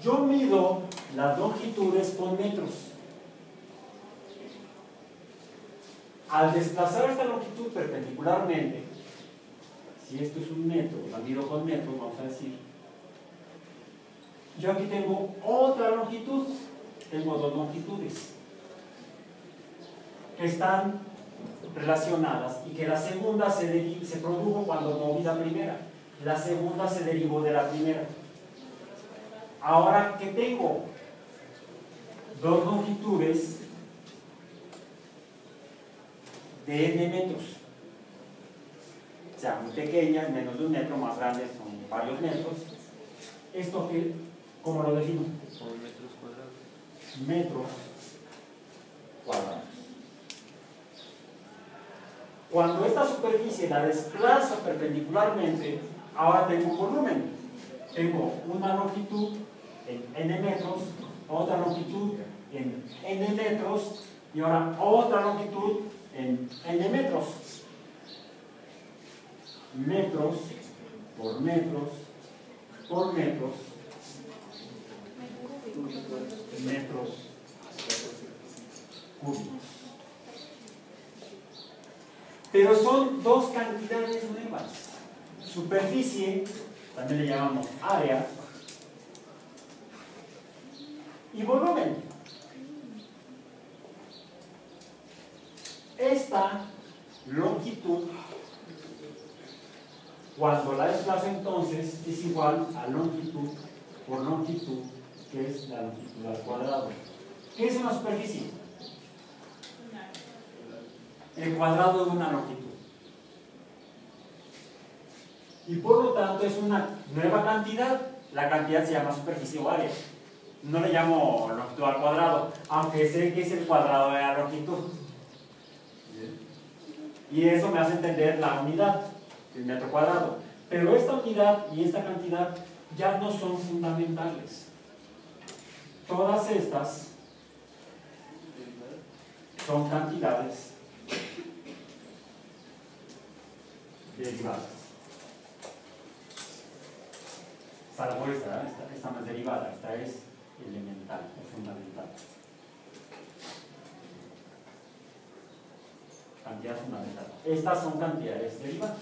Yo mido las longitudes con metros. Al desplazar esta longitud perpendicularmente, si esto es un metro, la mido con metros, vamos a decir, yo aquí tengo otra longitud, tengo dos longitudes que están relacionadas y que la segunda se produjo cuando moví la primera, la segunda se derivó de la primera. Ahora que tengo dos longitudes de n metros, o sea, muy pequeñas, menos de un metro, más grandes, son varios metros. ¿Esto qué? ¿Cómo lo defino? Son metros cuadrados. Metros cuadrados. Cuando esta superficie la desplazo perpendicularmente, ahora tengo un volumen. Tengo una longitud en n metros, otra longitud en n metros y ahora otra longitud en n metros. Metros por metros por metros, metros cúbicos. Pero son dos cantidades nuevas. Superficie, también le llamamos área, y volumen. Esta longitud, cuando la desplazo entonces, es igual a longitud por longitud, que es la longitud al cuadrado. ¿Qué es una superficie? El cuadrado de una longitud. Y por lo tanto es una nueva cantidad. La cantidad se llama superficie o área. No le llamo longitud al cuadrado, aunque sé que es el cuadrado de la longitud. Y eso me hace entender la unidad, el metro cuadrado. Pero esta unidad y esta cantidad ya no son fundamentales. Todas estas son cantidades derivadas. Salvo esta no es derivada, esta es elemental, es fundamental. Cantidad fundamental. Estas son cantidades derivadas.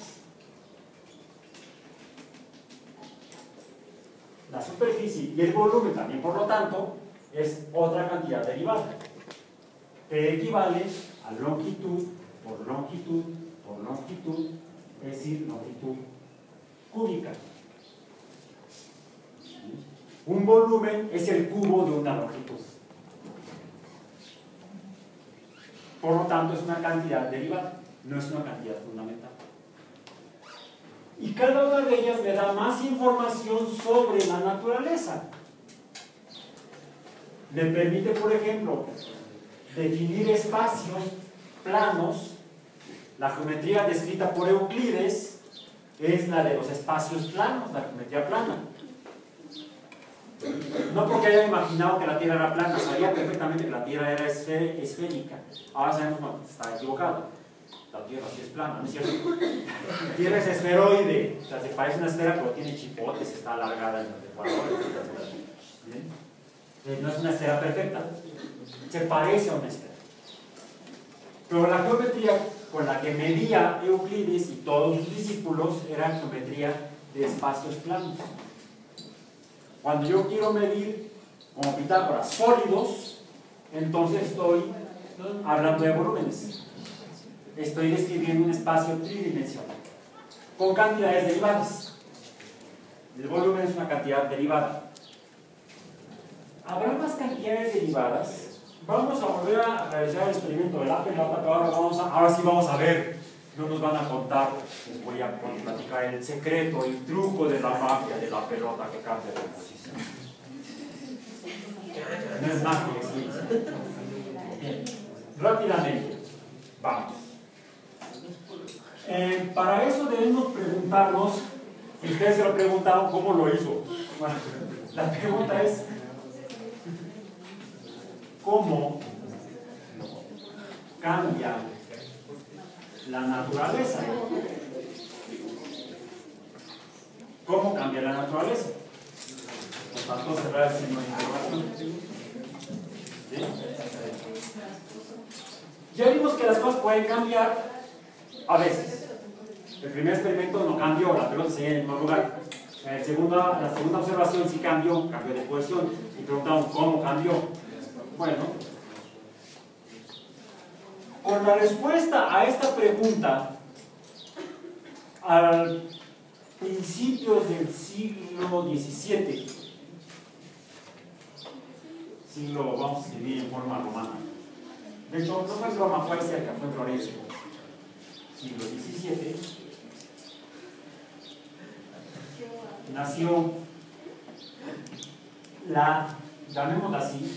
La superficie y el volumen también, por lo tanto, es otra cantidad derivada, que equivale a longitud por longitud por longitud, es decir, longitud cúbica. Un volumen es el cubo de una longitud. Por lo tanto, es una cantidad derivada, no es una cantidad fundamental. Y cada una de ellas me da más información sobre la naturaleza. Me permite, por ejemplo, definir espacios planos. La geometría descrita por Euclides es la de los espacios planos, la geometría plana. No porque haya imaginado que la Tierra era plana, sabía perfectamente que la Tierra era esférica. Ahora sabemos que está equivocado. La Tierra sí es plana, ¿no es cierto? La Tierra es esferoide, o sea, se parece a una esfera, pero tiene chipotes, está alargada en los ecuadores. No es una esfera perfecta, se parece a una esfera. Pero la geometría con la que medía Euclides y todos sus discípulos era geometría de espacios planos. Cuando yo quiero medir, como Pitágoras, sólidos, entonces estoy hablando de volúmenes. Estoy describiendo un espacio tridimensional con cantidades derivadas. El volumen es una cantidad derivada. ¿Habrá más cantidades derivadas? Vamos a volver a realizar el experimento de la pelota, pero ahora sí vamos a ver. No nos van a contar, les voy a platicar el secreto, el truco de la magia de la pelota que cambia de posición. No es magia, es ciencia. Bien, rápidamente, vamos. Para eso debemos preguntarnos, y ustedes se lo preguntaron, ¿cómo lo hizo? Bueno, la pregunta es, ¿cómo cambia la naturaleza? ¿Cómo cambia la naturaleza? faltó cerrar el signo de interrogación. ¿Sí? Ya vimos que las cosas pueden cambiar a veces. El primer experimento no cambió, la pelota seguía en el mismo lugar. La segunda observación sí cambió de posición. Y preguntamos cómo cambió. Bueno, con la respuesta a esta pregunta, al principios del siglo XVII, vamos a escribir en forma romana. De hecho, no fue en Roma, fue cerca, fue en Florencia. Siglo XVII. Nació llamémosla así,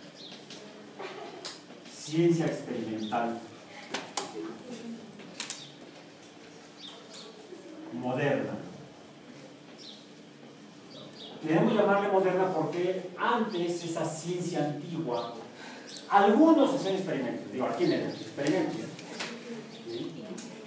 ciencia experimental moderna. Queremos llamarle moderna porque antes esa ciencia antigua, algunos hacían experimentos, digo, aquí en el experimento. ¿Sí?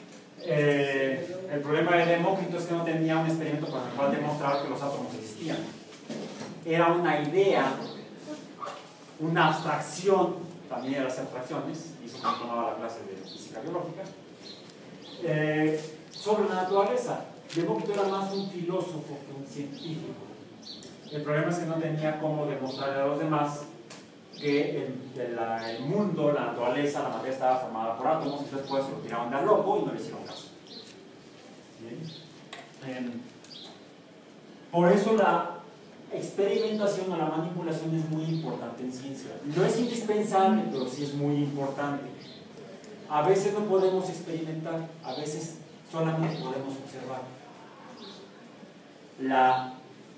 El problema de Demócrito es que no tenía un experimento con el cual demostrar que los átomos existían. Era una idea, una abstracción, también de las abstracciones, hizo cuando tomaba la clase de física biológica, sobre la naturaleza. Demócrito era más un filósofo que un científico. El problema es que no tenía cómo demostrarle a los demás que el mundo, la naturaleza, la materia estaba formada por átomos, entonces pues se lo tiraron de a loco y no le hicieron caso. Por eso la experimentación o la manipulación es muy importante en ciencia. No es indispensable, pero sí es muy importante. A veces no podemos experimentar, a veces solamente podemos observar. La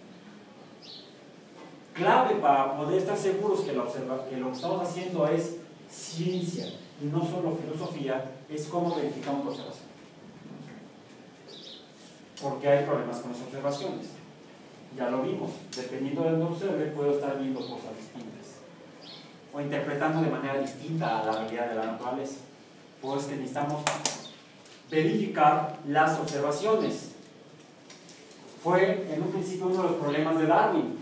clave para poder estar seguros que lo que estamos haciendo es ciencia y no solo filosofía es cómo verificamos la observación. Porque hay problemas con las observaciones. Ya lo vimos, dependiendo de donde observe, puedo estar viendo cosas distintas o interpretando de manera distinta a la realidad de la naturaleza. Pues que necesitamos verificar las observaciones. Fue en un principio uno de los problemas de Darwin.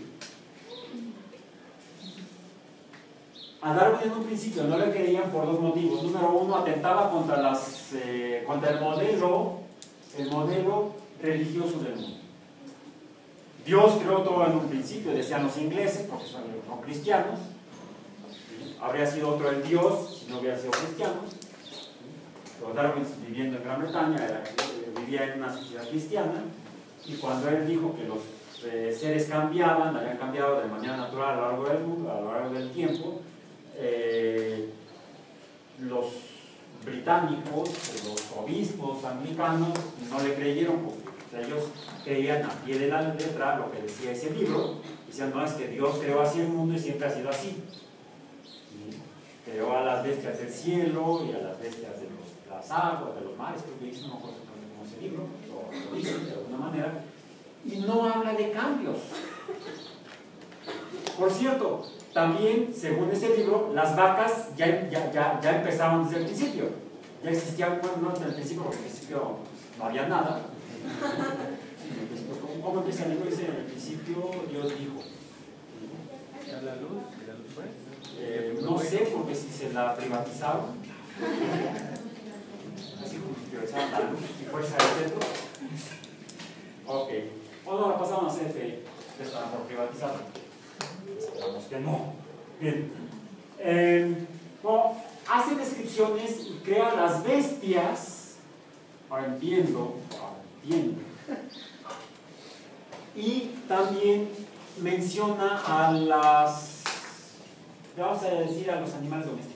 A Darwin en un principio no le querían por dos motivos. Número uno, atentaba contra el modelo religioso del mundo. Dios creó todo en un principio, decían los ingleses, porque son cristianos. Habría sido otro el Dios si no hubiera sido cristianos. Pero Darwin, viviendo en Gran Bretaña, vivía en una sociedad cristiana, y cuando él dijo que los seres cambiaban, habían cambiado de manera natural a lo largo del mundo, a lo largo del tiempo, los británicos, los obispos anglicanos, no le creyeron porque ellos creían a pie de la letra lo que decía ese libro. Decían, no, es que Dios creó así el mundo y siempre ha sido así. ¿Sí? Creó a las bestias del cielo y a las bestias de las aguas, de los mares, creo que dice, no recuerdo cómo ese libro, lo dice de alguna manera, y no habla de cambios. Por cierto, también, según ese libro, las vacas ya empezaron desde el principio. Ya existían, bueno, no desde el principio, porque al principio no había nada. ¿Cómo empieza el libro? Dice, en el principio Dios dijo. ¿La luz? ¿La luz fue? No sé, porque si se la privatizaron, así como si privatizaron la luz y fuerza del centro. Ok. O no, la pasaron a CFE, que estaban por privatizarla. Esperamos que no. Bien. Bueno, hace descripciones y crea las bestias. Ahora entiendo. Y también menciona a vamos a decir, a los animales domésticos.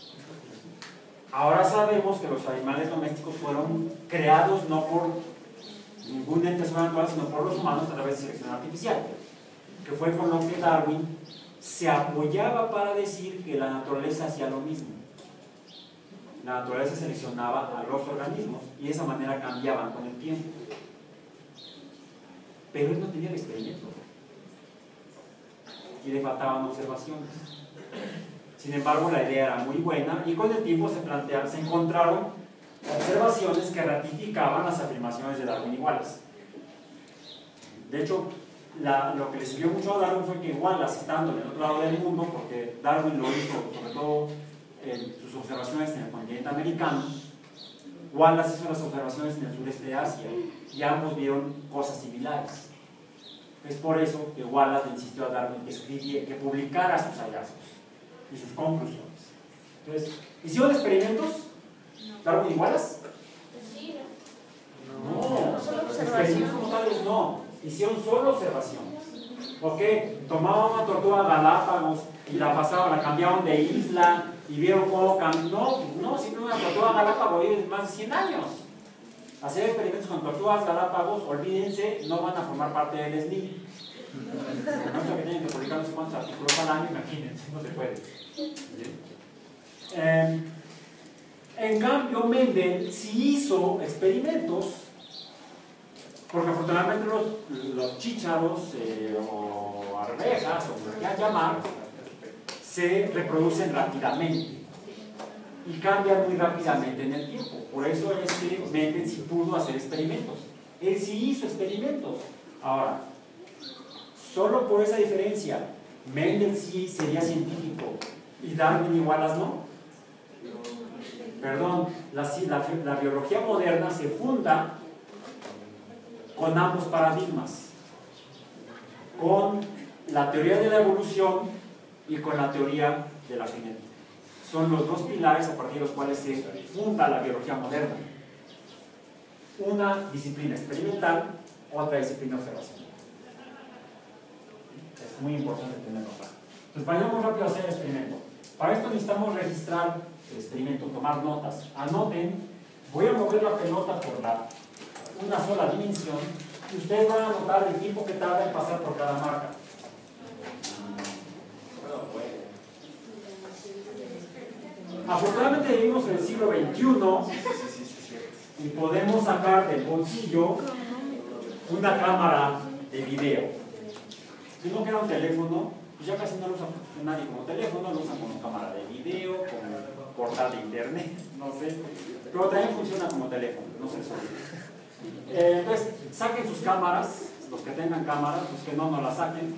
Ahora sabemos que los animales domésticos fueron creados no por ningún ente sobrenatural, sino por los humanos a través de selección artificial, que fue con lo que Darwin se apoyaba para decir que la naturaleza hacía lo mismo. La naturaleza seleccionaba a los organismos y de esa manera cambiaban con el tiempo. Pero él no tenía el experimento y le faltaban observaciones. Sin embargo, la idea era muy buena y con el tiempo se encontraron observaciones que ratificaban las afirmaciones de Darwin iguales. De hecho, lo que le sirvió mucho a Darwin fue que Wallace, estando en el otro lado del mundo, porque Darwin lo hizo sobre todo en sus observaciones en el continente americano, Wallace hizo las observaciones en el sureste de Asia y ambos vieron cosas similares. Es por eso que Wallace insistió a Darwin que publicara sus hallazgos y sus conclusiones. Entonces, ¿hicieron experimentos? ¿Darwin y Wallace? No, experimentos como tales no. Hicieron solo observaciones. ¿Ok? Tomaban una tortuga Galápagos y la pasaban, la cambiaban de isla y vieron cómo cambió. No, siempre una tortuga Galápagos vive más de 100 años. Hacer experimentos con tortugas Galápagos, olvídense, no van a formar parte del SNI. No sé que tienen que publicar no sé cuántos artículos al año, imagínense, no se puede. En cambio, Mendel sí hizo experimentos, porque afortunadamente los chícharos o arvejas, o como lo quieran llamar, se reproducen rápidamente y cambian muy rápidamente en el tiempo. Por eso es que Mendel sí pudo hacer experimentos. Él sí hizo experimentos. Ahora, solo por esa diferencia, Mendel sí sería científico y Darwin y Wallace no. Perdón, la biología moderna se funda con ambos paradigmas, con la teoría de la evolución y con la teoría de la genética. Son los dos pilares a partir de los cuales se funda la biología moderna. Una disciplina experimental, otra disciplina observacional. Es muy importante tenerlo claro. Entonces vayamos rápido a hacer el experimento. Para esto necesitamos registrar el experimento, tomar notas. Anoten, voy a mover la pelota por una sola dimensión y ustedes van a anotar el tiempo que tarda en pasar por cada marca. Afortunadamente vivimos en el siglo XXI y podemos sacar del bolsillo una cámara de video. Si no queda un teléfono, pues ya casi no lo usa nadie como teléfono, lo usan como cámara de video, como portal de internet, no sé, pero también funciona como teléfono, no se les olvide. Entonces, saquen sus cámaras, los que tengan cámaras, los que no las saquen.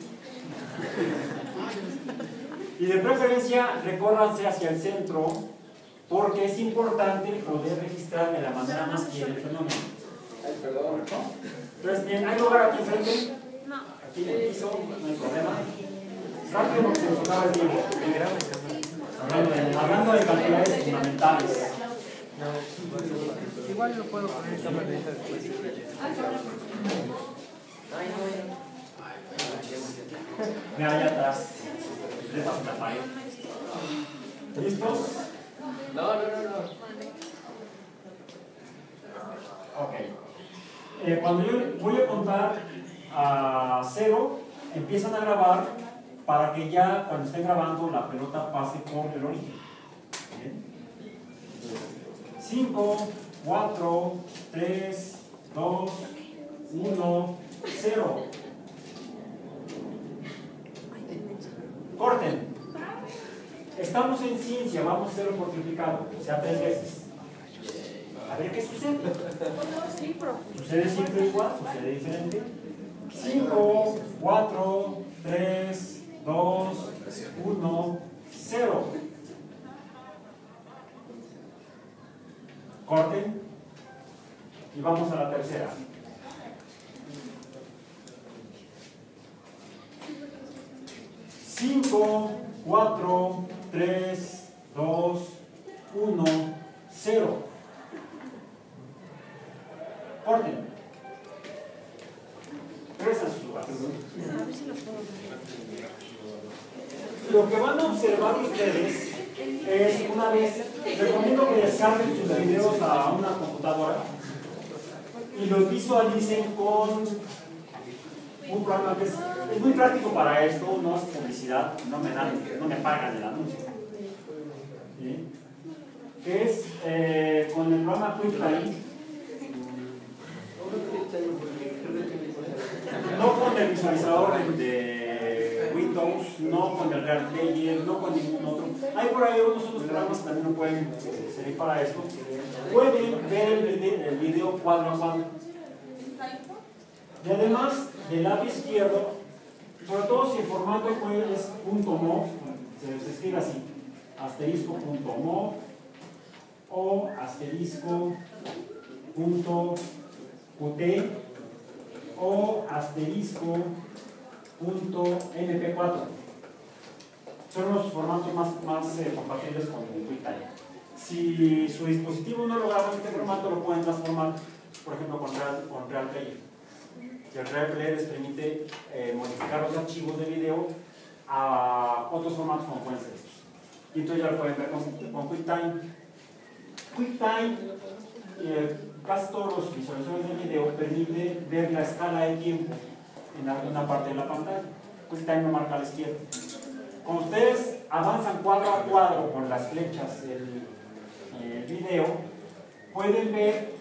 Y de preferencia, recórranse hacia el centro, porque es importante poder registrar de la manera más fiel el fenómeno. Entonces, bien, ¿hay lugar aquí enfrente? No. Aquí en el piso, no hay problema. Rápido porque se nos acaba el tiempo. Hablando de cantidades fundamentales. Igual lo puedo poner esta pantalla después. Mira allá atrás. La pared. ¿Listos? No. Ok. Cuando yo voy a contar a 0, empiezan a grabar para que ya cuando estén grabando la pelota pase por el origen. ¿Bien? 5, 4, 3, 2, 1, 0. Corten. Estamos en ciencia, vamos a hacerlo por triplicado, o sea 3 veces. A ver qué sucede. ¿Sucede siempre igual? ¿Sucede diferente? 5, 4, 3, 2, 1, 0. Corten. Y vamos a la tercera. Cinco, 4, 3, 2, 1, 0. Corten. Regresa a sus lugares. Lo que van a observar ustedes es una vez, recomiendo que descarguen sus videos a una computadora y los visualicen con un programa que es muy práctico para esto, no es publicidad, no me pagan el anuncio. ¿Sí? Que es con el programa QuickTime, no con el visualizador de Windows, no con el Real Player, no con ningún otro. Hay por ahí unos otros programas que también no pueden servir para esto. Pueden ver el video cuadro a cuadro. Y además del lado izquierdo, sobre todo si el formato es .mov, se escribe así, asterisco.mov o asterisco.qt o asterisco.mp4. Son los formatos más compatibles con QuickTime. Si su dispositivo no lo graba en este formato, lo pueden transformar, por ejemplo, con Real Player. El Real Player les permite modificar los archivos de video a otros formatos como pueden ser estos. Y entonces ya lo pueden ver con QuickTime. QuickTime, casi todos los visualizadores de video permiten ver la escala de tiempo en alguna parte de la pantalla. QuickTime lo marca a la izquierda. Cuando ustedes avanzan cuadro a cuadro con las flechas del video, pueden ver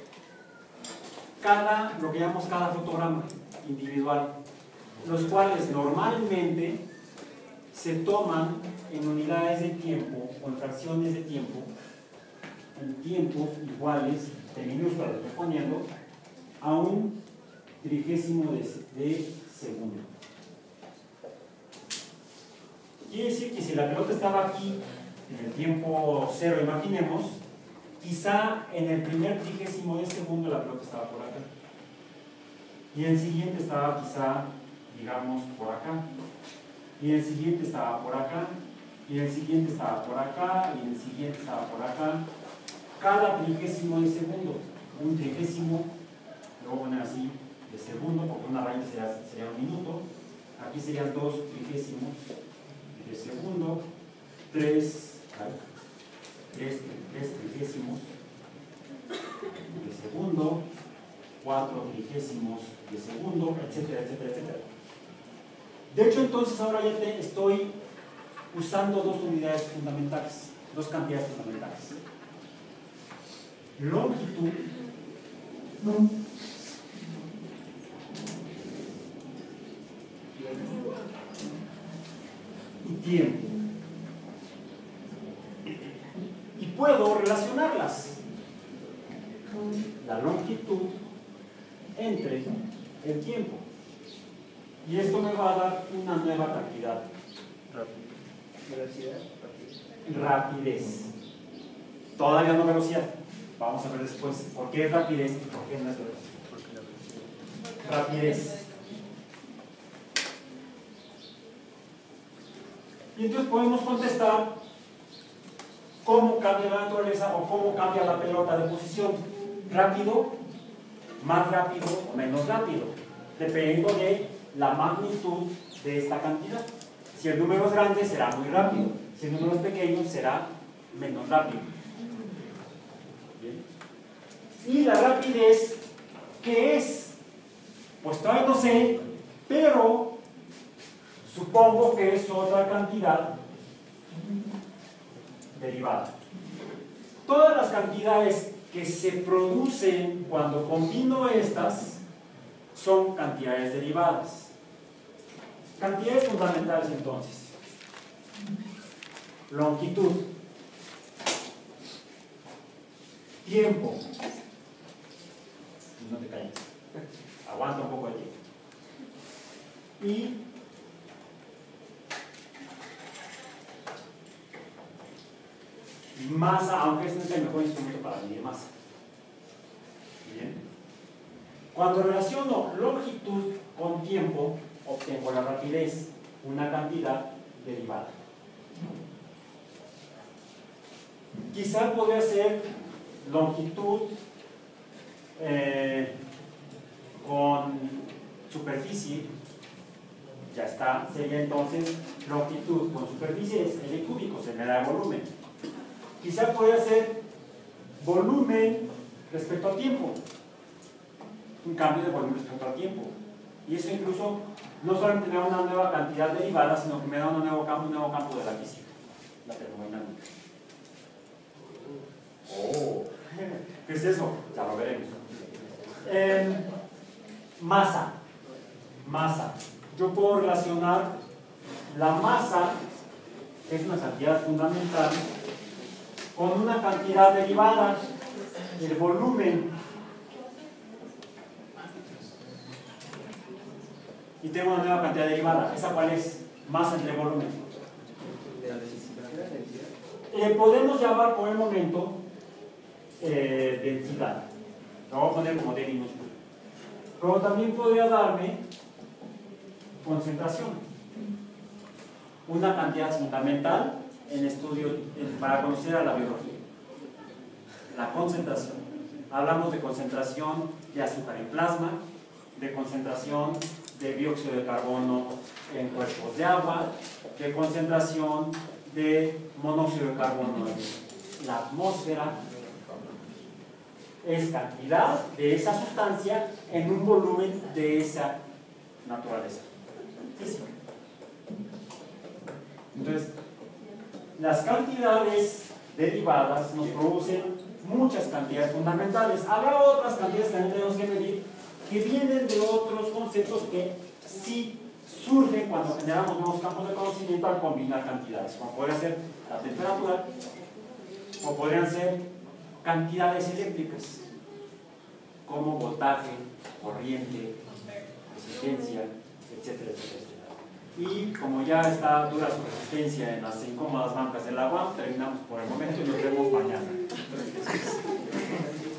lo que llamamos cada fotograma individual, los cuales normalmente se toman en unidades de tiempo, con fracciones de tiempo, en tiempos iguales, de minúsculas lo estoy poniendo, a un trigésimo de segundo. Quiere decir que si la pelota estaba aquí, en el tiempo cero, imaginemos, quizá en el primer trigésimo de segundo la pelota estaba por acá. Y el siguiente estaba quizá, digamos, por acá. Y el siguiente estaba por acá. Y el siguiente estaba por acá. Y el siguiente estaba por acá. Cada trigésimo de segundo. Un trigésimo, luego poner así, de segundo, porque una raíz sería un minuto. Aquí serían 2 trigésimos de segundo. 3 trigésimos de segundo, 4 trigésimos de segundo, etcétera, etcétera, etcétera. De hecho, entonces ahora ya estoy usando dos unidades fundamentales, dos cantidades fundamentales. Longitud y tiempo. Y puedo relacionarlas. La longitud entre el tiempo. Y esto me va a dar una nueva cantidad. Rapidez. Todavía no velocidad. Vamos a ver después por qué es rapidez y por qué no es velocidad. Rapidez. Y entonces podemos contestar cómo cambia la naturaleza o cómo cambia la pelota de posición. Rápido, más rápido o menos rápido, dependiendo de la magnitud de esta cantidad. Si el número es grande será muy rápido, si el número es pequeño será menos rápido. Bien. Y la rapidez, ¿qué es? Pues todavía no sé, pero supongo que es otra cantidad derivada. Todas las cantidades que se producen cuando combino estas son cantidades derivadas. Cantidades fundamentales entonces. Longitud. Tiempo. No te calles. Aguanta un poco de tiempo. Y masa, aunque este no es el mejor instrumento para medir masa. Bien. Cuando relaciono longitud con tiempo, obtengo la rapidez, una cantidad derivada. Quizá podría ser longitud con superficie, ya está, sería entonces longitud con superficie es L cúbico, se me da volumen. Quizá podría ser volumen respecto a tiempo, un cambio de volumen respecto al tiempo. Y eso incluso no solamente me da una nueva cantidad derivada, sino que me da un nuevo campo de la física, la termodinámica. Oh, ¿qué es eso? Ya lo veremos. Masa. Yo puedo relacionar la masa, que es una cantidad fundamental, con una cantidad derivada, el volumen. y tengo una nueva cantidad derivada. ¿Esa cuál es? Masa entre volumen. Podemos llamar por el momento densidad. Lo voy a poner como D minúsculo. Pero también podría darme concentración. Una cantidad fundamental en estudios para conocer a la biología. La concentración. Hablamos de concentración de azúcar en plasma, de concentración de dióxido de carbono en cuerpos de agua, de concentración de monóxido de carbono en la atmósfera. Es cantidad de esa sustancia en un volumen de esa naturaleza física. Entonces, las cantidades derivadas nos producen muchas cantidades fundamentales. Habrá otras cantidades que también tenemos que medir que vienen de otros conceptos que sí surgen cuando generamos nuevos campos de conocimiento al combinar cantidades, como podría ser la temperatura, o podrían ser cantidades eléctricas, como voltaje, corriente, resistencia, etcétera, etcétera. Y como ya está dura su resistencia en las incómodas bancas del agua, terminamos por el momento y nos vemos mañana.